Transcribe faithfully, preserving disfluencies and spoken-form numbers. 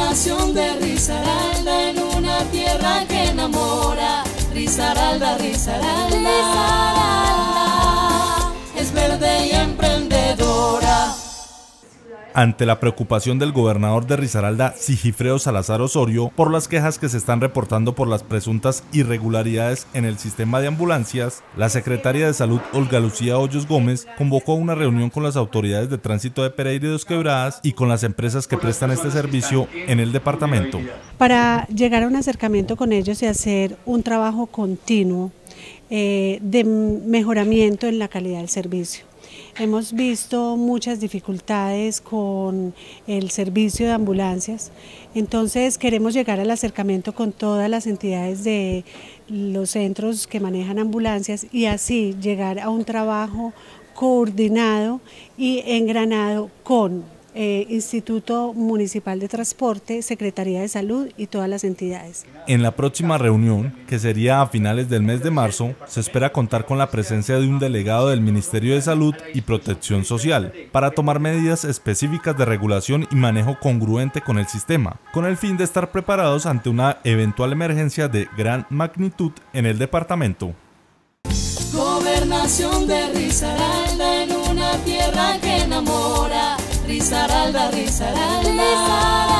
Gobernación de Risaralda, en una tierra que enamora. Risaralda, Risaralda, Risaralda es verde y emprendedora. Ante la preocupación del gobernador de Risaralda, Sigifredo Salazar Osorio, por las quejas que se están reportando por las presuntas irregularidades en el sistema de ambulancias, la secretaria de Salud, Olga Lucía Hoyos Gómez, convocó una reunión con las autoridades de tránsito de Pereira y Dos Quebradas y con las empresas que prestan este servicio en el departamento. Para llegar a un acercamiento con ellos y hacer un trabajo continuo eh, de mejoramiento en la calidad del servicio. Hemos visto muchas dificultades con el servicio de ambulancias, entonces queremos llegar al acercamiento con todas las entidades de los centros que manejan ambulancias y así llegar a un trabajo coordinado y engranado con Eh, Instituto Municipal de Transporte, Secretaría de Salud y todas las entidades. En la próxima reunión, que sería a finales del mes de marzo, se espera contar con la presencia de un delegado del Ministerio de Salud y Protección Social para tomar medidas específicas de regulación y manejo congruente con el sistema, con el fin de estar preparados ante una eventual emergencia de gran magnitud en el departamento. Gobernación de Risaralda, en una tierra que enamora. Risaralda, Risaralda, Risaralda.